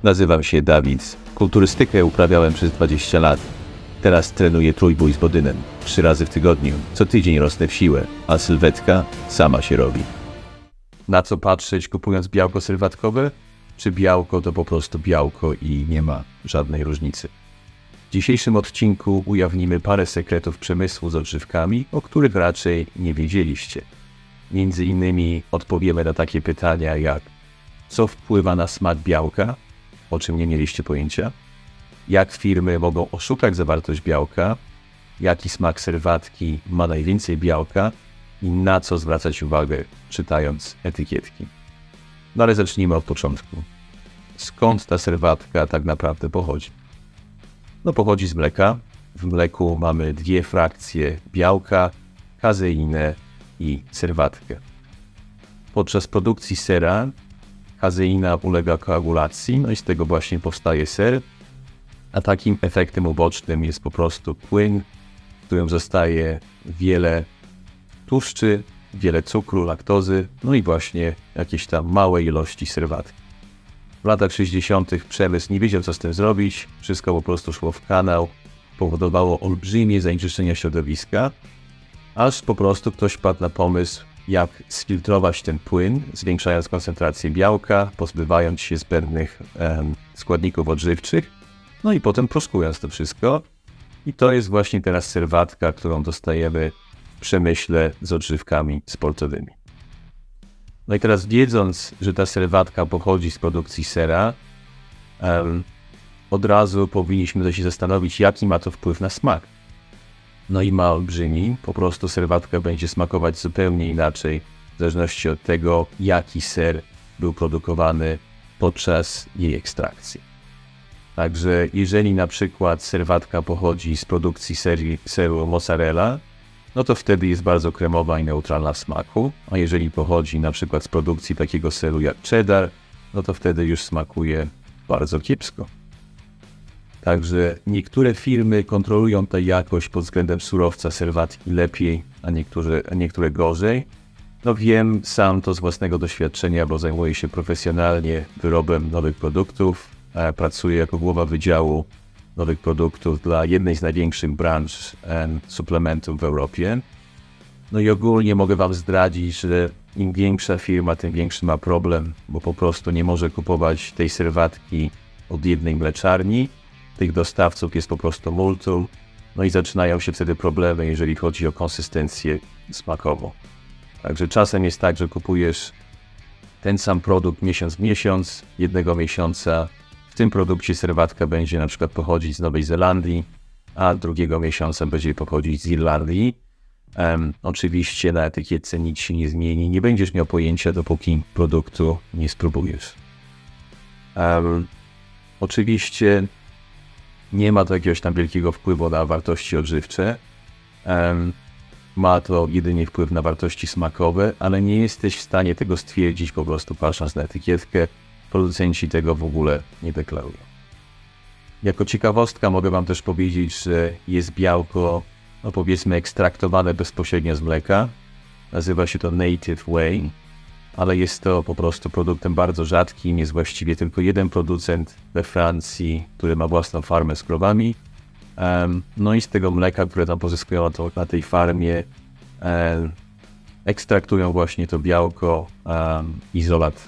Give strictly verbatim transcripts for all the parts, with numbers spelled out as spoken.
Nazywam się Dawid. Kulturystykę uprawiałem przez dwadzieścia lat. Teraz trenuję trójbój z Bodynem. Trzy razy w tygodniu. Co tydzień rosnę w siłę, a sylwetka sama się robi. Na co patrzeć, kupując białko sylwetkowe? Czy białko to po prostu białko i nie ma żadnej różnicy? W dzisiejszym odcinku ujawnimy parę sekretów przemysłu z odżywkami, o których raczej nie wiedzieliście. Między innymi odpowiemy na takie pytania jak: co wpływa na smak białka, o czym nie mieliście pojęcia? Jak firmy mogą oszukać zawartość białka? Jaki smak serwatki ma najwięcej białka? I na co zwracać uwagę, czytając etykietki? No ale zacznijmy od początku. Skąd ta serwatka tak naprawdę pochodzi? No pochodzi z mleka. W mleku mamy dwie frakcje białka, kazeinę i serwatkę. Podczas produkcji sera kazeina ulega koagulacji, no i z tego właśnie powstaje ser, a takim efektem ubocznym jest po prostu płyn, w którym zostaje wiele tłuszczy, wiele cukru, laktozy, no i właśnie jakieś tam małe ilości serwatki. W latach sześćdziesiątych przemysł nie wiedział, co z tym zrobić, wszystko po prostu szło w kanał, powodowało olbrzymie zanieczyszczenia środowiska, aż po prostu ktoś wpadł na pomysł, jak sfiltrować ten płyn, zwiększając koncentrację białka, pozbywając się zbędnych em, składników odżywczych, no i potem proskując to wszystko. I to jest właśnie teraz serwatka, którą dostajemy w przemyśle z odżywkami sportowymi. No i teraz, wiedząc, że ta serwatka pochodzi z produkcji sera, em, od razu powinniśmy się zastanowić, jaki ma to wpływ na smak. No i ma olbrzymi, po prostu serwatka będzie smakować zupełnie inaczej, w zależności od tego, jaki ser był produkowany podczas jej ekstrakcji. Także jeżeli na przykład serwatka pochodzi z produkcji serii, seru mozzarella, no to wtedy jest bardzo kremowa i neutralna w smaku, a jeżeli pochodzi na przykład z produkcji takiego seru jak cheddar, no to wtedy już smakuje bardzo kiepsko. Także niektóre firmy kontrolują tę jakość pod względem surowca serwatki lepiej, a niektóre, a niektóre gorzej. No wiem sam to z własnego doświadczenia, bo zajmuję się profesjonalnie wyrobem nowych produktów. Pracuję jako głowa wydziału nowych produktów dla jednej z największych branż suplementów w Europie. No i ogólnie mogę Wam zdradzić, że im większa firma, tym większy ma problem, bo po prostu nie może kupować tej serwatki od jednej mleczarni. Tych dostawców jest po prostu multum, no i zaczynają się wtedy problemy, jeżeli chodzi o konsystencję smakową. Także czasem jest tak, że kupujesz ten sam produkt miesiąc w miesiąc, jednego miesiąca w tym produkcie serwatka będzie na przykład pochodzić z Nowej Zelandii, a drugiego miesiąca będzie pochodzić z Irlandii. Um, oczywiście na etykietce nic się nie zmieni, nie będziesz miał pojęcia, dopóki produktu nie spróbujesz. Um, oczywiście nie ma to jakiegoś tam wielkiego wpływu na wartości odżywcze. Um, ma to jedynie wpływ na wartości smakowe, ale nie jesteś w stanie tego stwierdzić po prostu patrząc na etykietkę. Producenci tego w ogóle nie deklarują. Jako ciekawostka mogę Wam też powiedzieć, że jest białko, no powiedzmy, ekstraktowane bezpośrednio z mleka. Nazywa się to Native Whey, ale jest to po prostu produktem bardzo rzadkim. Jest właściwie tylko jeden producent we Francji, który ma własną farmę z krowami. Um, no i z tego mleka, które tam pozyskują to, na tej farmie, um, ekstraktują właśnie to białko, um, izolat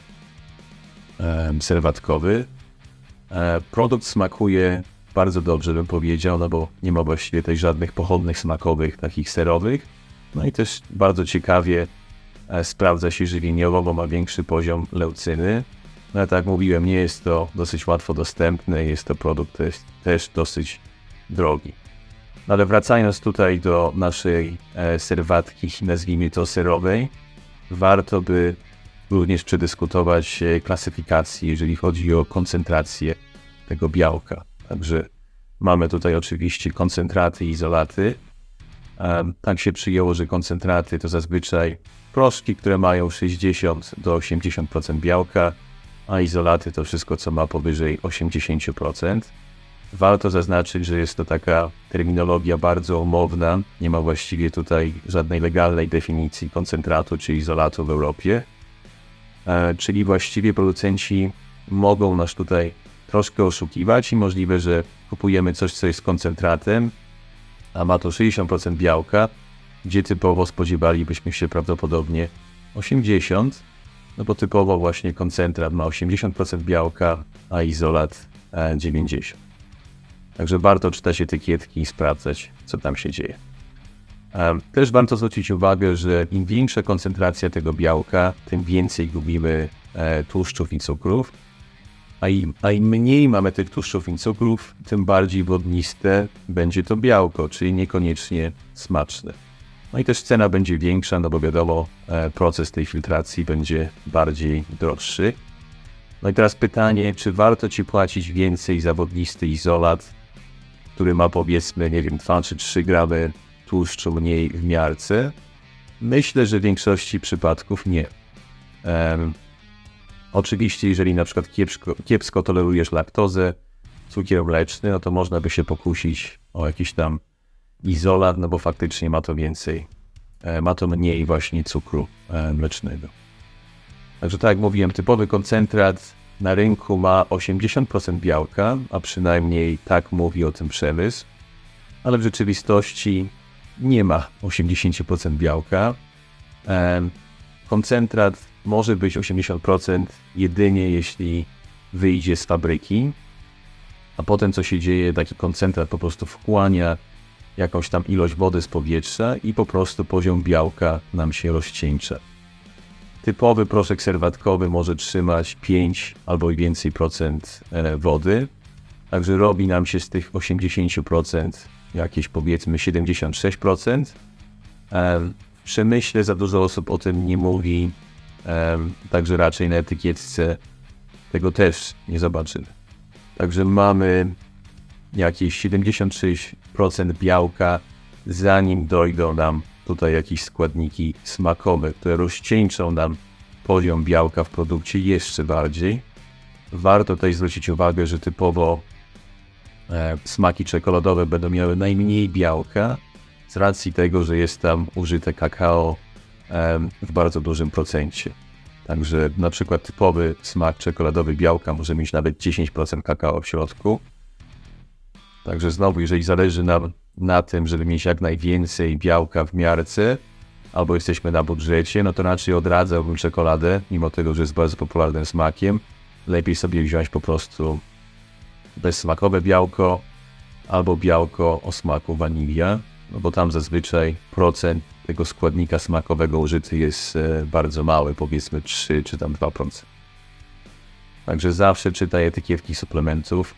um, serwatkowy. Um, produkt smakuje bardzo dobrze, bym powiedział, no bo nie ma właściwie też żadnych pochodnych smakowych, takich serowych. No i też bardzo ciekawie e, sprawdza się żywieniowo, bo ma większy poziom leucyny. No ale tak jak mówiłem, nie jest to dosyć łatwo dostępne, jest to produkt też, też dosyć drogi. No ale wracając tutaj do naszej e, serwatki, nazwijmy to serowej, warto by również przedyskutować e, klasyfikacji, jeżeli chodzi o koncentrację tego białka. Także mamy tutaj oczywiście koncentraty i izolaty. E, tak się przyjęło, że koncentraty to zazwyczaj proszki, które mają sześćdziesiąt do osiemdziesięciu procent białka, a izolaty to wszystko, co ma powyżej osiemdziesiąt procent. Warto zaznaczyć, że jest to taka terminologia bardzo umowna, nie ma właściwie tutaj żadnej legalnej definicji koncentratu czy izolatu w Europie, e, czyli właściwie producenci mogą nas tutaj troszkę oszukiwać i możliwe, że kupujemy coś, co jest koncentratem, a ma to sześćdziesiąt procent białka, gdzie typowo spodziewalibyśmy się prawdopodobnie osiemdziesiąt procent, no bo typowo właśnie koncentrat ma osiemdziesiąt procent białka, a izolat dziewięćdziesiąt procent. Także warto czytać etykietki i sprawdzać, co tam się dzieje. Też warto zwrócić uwagę, że im większa koncentracja tego białka, tym więcej gubimy tłuszczów i cukrów, a im, a im mniej mamy tych tłuszczów i cukrów, tym bardziej wodniste będzie to białko, czyli niekoniecznie smaczne. No i też cena będzie większa, no bo wiadomo, proces tej filtracji będzie bardziej droższy. No i teraz pytanie, czy warto Ci płacić więcej za wodnisty izolat, który ma powiedzmy, nie wiem, dwa czy trzy gramy tłuszczu mniej w miarce? Myślę, że w większości przypadków nie. Um, oczywiście, jeżeli na przykład kiepsko, kiepsko tolerujesz laktozę, cukier mleczny, no to można by się pokusić o jakiś tam izolat, no bo faktycznie ma to więcej, e, ma to mniej właśnie cukru e, mlecznego. Także tak jak mówiłem, typowy koncentrat na rynku ma osiemdziesiąt procent białka, a przynajmniej tak mówi o tym przemysł, ale w rzeczywistości nie ma osiemdziesiąt procent białka. E, koncentrat może być osiemdziesiąt procent jedynie jeśli wyjdzie z fabryki, a potem co się dzieje, taki koncentrat po prostu wchłania jakąś tam ilość wody z powietrza i po prostu poziom białka nam się rozcieńcza. Typowy proszek serwatkowy może trzymać pięć albo i więcej procent wody, także robi nam się z tych osiemdziesiąt procent jakieś powiedzmy siedemdziesiąt sześć procent. W przemyśle za dużo osób o tym nie mówi, także raczej na etykietce tego też nie zobaczymy. Także mamy jakieś siedemdziesiąt sześć procent białka, zanim dojdą nam tutaj jakieś składniki smakowe, które rozcieńczą nam poziom białka w produkcie jeszcze bardziej. Warto tutaj zwrócić uwagę, że typowo e, smaki czekoladowe będą miały najmniej białka z racji tego, że jest tam użyte kakao e, w bardzo dużym procencie. Także na przykład typowy smak czekoladowy białka może mieć nawet dziesięć procent kakao w środku. Także znowu, jeżeli zależy nam na tym, żeby mieć jak najwięcej białka w miarce, albo jesteśmy na budżecie, no to raczej odradzałbym czekoladę, mimo tego, że jest bardzo popularnym smakiem. Lepiej sobie wziąć po prostu bezsmakowe białko, albo białko o smaku wanilia, no bo tam zazwyczaj procent tego składnika smakowego użyty jest bardzo mały, powiedzmy trzy czy tam dwa procent. Także zawsze czytaj etykietki suplementów.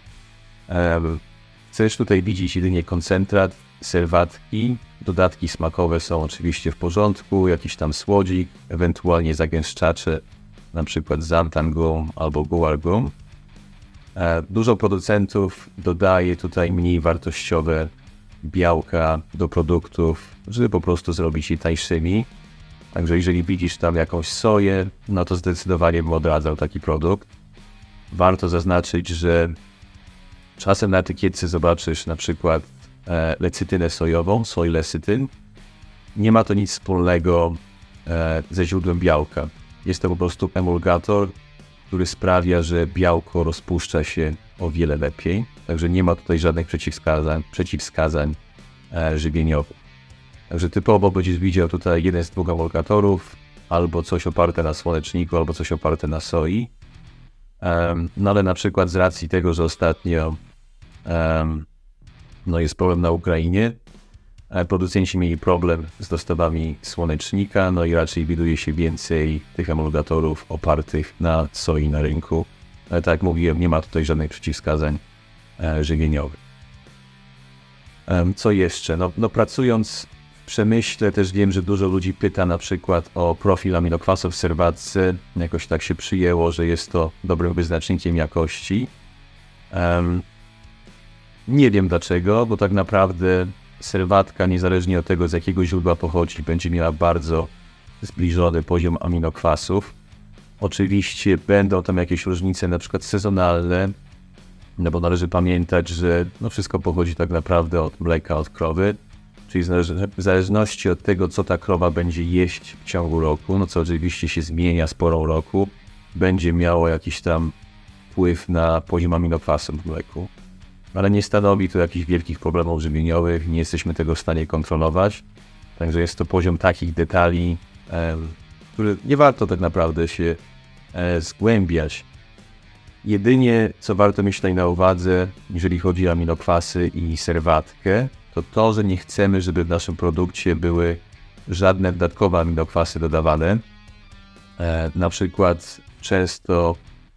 Chcesz tutaj widzieć jedynie koncentrat, serwatki, dodatki smakowe są oczywiście w porządku, jakiś tam słodzik, ewentualnie zagęszczacze, na przykład xanthan gum albo guar gum. Dużo producentów dodaje tutaj mniej wartościowe białka do produktów, żeby po prostu zrobić je tańszymi. Także jeżeli widzisz tam jakąś soję, no to zdecydowanie bym odradzał taki produkt. Warto zaznaczyć, że czasem na etykietce zobaczysz na przykład e, lecytynę sojową, soy lecithin. Nie ma to nic wspólnego e, ze źródłem białka. Jest to po prostu emulgator, który sprawia, że białko rozpuszcza się o wiele lepiej. Także nie ma tutaj żadnych przeciwwskazań, przeciwwskazań e, żywieniowych. Także typowo będziesz widział tutaj jeden z dwóch emulgatorów, albo coś oparte na słoneczniku, albo coś oparte na soi. Um, no ale na przykład z racji tego, że ostatnio um, no jest problem na Ukrainie, producenci mieli problem z dostawami słonecznika, no i raczej widuje się więcej tych emulgatorów opartych na soi na rynku. Ale tak jak mówiłem, nie ma tutaj żadnych przeciwwskazań e, żywieniowych. Um, co jeszcze? No, no pracując w przemyśle też wiem, że dużo ludzi pyta na przykład o profil aminokwasów w serwatce. Jakoś tak się przyjęło, że jest to dobrym wyznacznikiem jakości. Um, nie wiem dlaczego, bo tak naprawdę serwatka, niezależnie od tego, z jakiego źródła pochodzi, będzie miała bardzo zbliżony poziom aminokwasów. Oczywiście będą tam jakieś różnice, na przykład sezonalne, no bo należy pamiętać, że no wszystko pochodzi tak naprawdę od mleka, od krowy, czyli w zależności od tego, co ta krowa będzie jeść w ciągu roku, no co oczywiście się zmienia z porą roku, będzie miało jakiś tam wpływ na poziom aminokwasów w mleku. Ale nie stanowi to jakichś wielkich problemów żywieniowych, nie jesteśmy tego w stanie kontrolować. Także jest to poziom takich detali, e, który nie warto tak naprawdę się e, zgłębiać. Jedynie, co warto mieć tutaj na uwadze, jeżeli chodzi o aminokwasy i serwatkę, to to, że nie chcemy, żeby w naszym produkcie były żadne dodatkowe aminokwasy dodawane. E, na przykład często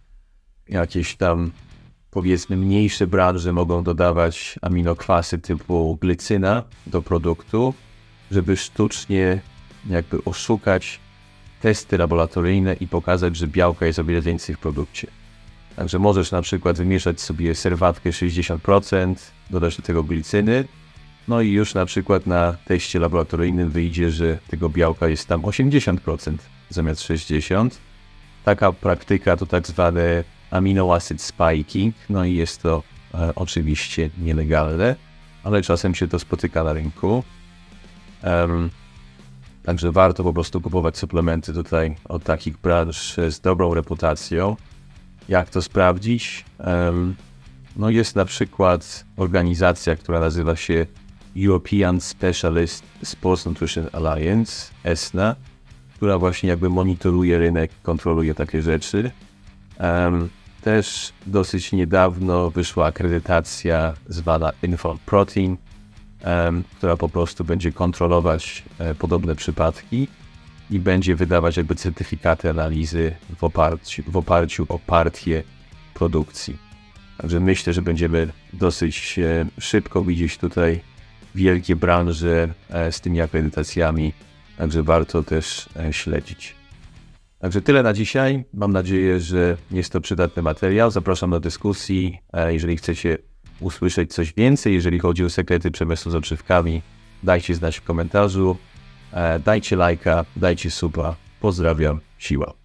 jakieś tam, powiedzmy, mniejsze branże mogą dodawać aminokwasy typu glicyna do produktu, żeby sztucznie jakby oszukać testy laboratoryjne i pokazać, że białka jest o wiele więcej w produkcie. Także możesz na przykład wymieszać sobie serwatkę sześćdziesiąt procent, dodać do tego glicyny, no i już na przykład na teście laboratoryjnym wyjdzie, że tego białka jest tam osiemdziesiąt procent zamiast sześćdziesiąt procent. Taka praktyka to tak zwany amino acid spiking, no i jest to e, oczywiście nielegalne, ale czasem się to spotyka na rynku. Um, także warto po prostu kupować suplementy tutaj od takich branż z dobrą reputacją. Jak to sprawdzić? Um, no jest na przykład organizacja, która nazywa się European Specialist Sports Nutrition Alliance, E S N A, która właśnie jakby monitoruje rynek, kontroluje takie rzeczy. Um, też dosyć niedawno wyszła akredytacja zwana Informed Protein, um, która po prostu będzie kontrolować e, podobne przypadki i będzie wydawać jakby certyfikaty analizy w oparciu, w oparciu o partię produkcji. Także myślę, że będziemy dosyć e, szybko widzieć tutaj wielkie branże e, z tymi akredytacjami, także warto też e, śledzić. Także tyle na dzisiaj. Mam nadzieję, że jest to przydatny materiał. Zapraszam do dyskusji. E, jeżeli chcecie usłyszeć coś więcej, jeżeli chodzi o sekrety przemysłu z odżywkami, dajcie znać w komentarzu. E, dajcie lajka, dajcie suba. Pozdrawiam, siła.